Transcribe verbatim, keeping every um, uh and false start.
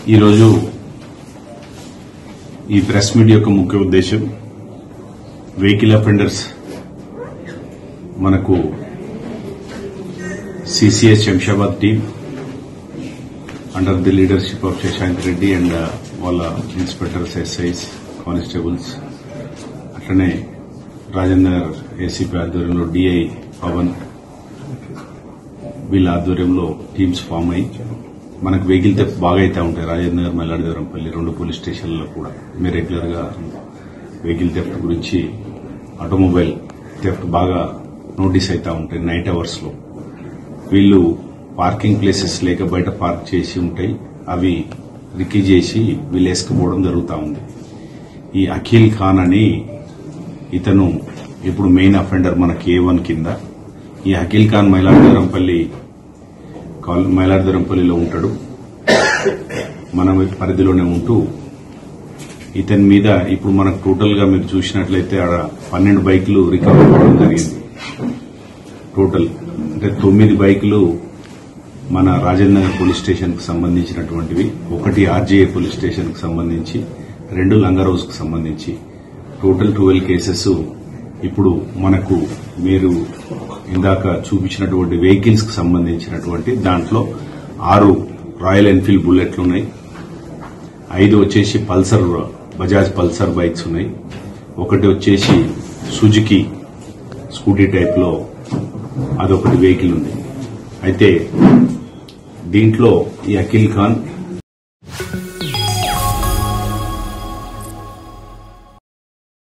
ఈరోజు ఈ press meet యొక్క ముఖ్య ఉద్దేశం వెహికల్ అఫెండర్స్ మనకు CCS Shamshabad team under the leadership of Shashank Reddy and वाल इन्स्पेक्टर्स एसआईस कांस्टेबल्स अट्लने राजेंद्र एसीपी आध्वर्यंलो डीఐ पवन వీళ్ళ ఆధ్వర్యంలో టీమ్స్ ఫామ్ అయ్యి మనకు వెహికల్ థెఫ్ట్ బాగా అయితే ఉంటాయి. రాజేంద్ర నగర్, మల్లాడిదరంపల్లి రెండు పోలీస్ స్టేషన్లలో కూడా మేము రెగ్యులర్ గా వెహికల్ థెఫ్ట్ గురించి ఆటోమొబైల్ థెఫ్ట్ బాగా నోటీస్ అవుతా ఉంటాయి. నైట్ అవర్స్ లో వీళ్ళు పార్కింగ్ ప్లేసెస్ లేక బయట పార్క్ చేసి ఉంటాయి, అవి రికీ చేసి వీళ్ళు వేసుకుపోవడం జరుగుతూ ఉంది. ఈ అఖిల్ ఖాన్ అని ఇతను ఇప్పుడు మెయిన్ అఫెండర్ మనకి ఏ వన్ కింద. ఈ అఖిల్ ఖాన్ మైలాడిదరంపల్లి మైలాడిదరంపల్లిలో ఉంటాడు, మన పరిధిలోనే ఉంటూ ఇతని మీద ఇప్పుడు మనకు టోటల్ గా మీరు చూసినట్లయితే ఆడ పన్నెండు బైకులు రికవర్ అవ్వడం జరిగింది. టోటల్ అంటే తొమ్మిది బైకులు మన రాజేంద్ర నగర్ పోలీస్ స్టేషన్ కు సంబంధించినటువంటివి, ఒకటి ఆర్జీఏ పోలీస్ స్టేషన్ కు సంబంధించి, రెండు లంగరోజ్ కు సంబంధించి టోటల్ ట్వెల్వ్ కేసెస్ ఇప్పుడు మనకు మీరు ఇందాక చూపించినటువంటి వెహికల్స్ కు సంబంధించినటువంటి దాంట్లో ఆరు రాయల్ ఎన్ఫీల్డ్ బుల్లెట్లు ఉన్నాయి, ఐదు వచ్చేసి పల్సర్ బజాజ్ పల్సర్ బైక్స్ ఉన్నాయి, ఒకటి వచ్చేసి సుజుకి స్కూటీ టైప్ లో అదొకటి వెహికల్ ఉంది. అయితే దీంట్లో ఈ అఖిల్ ఖాన్